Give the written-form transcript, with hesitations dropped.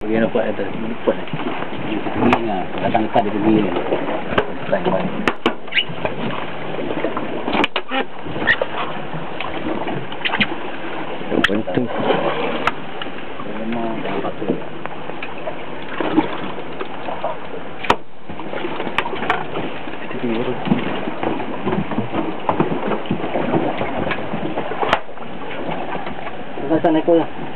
Dia nampak ada lupa lah. Dia datang kat dia begini. Saya balik. Penting. Memang dalam pasal. Itu dia urut. Sana ko ya.